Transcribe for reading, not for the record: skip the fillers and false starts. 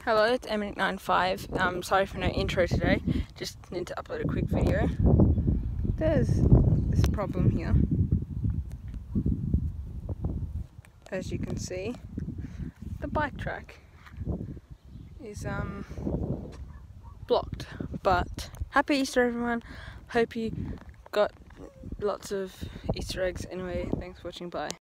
Hello, it's Emily95. Sorry for no intro today. Just need to upload a quick video. There's this problem here. As you can see, the bike track is blocked. But happy Easter, everyone. Hope you got lots of Easter eggs. Anyway, thanks for watching. Bye.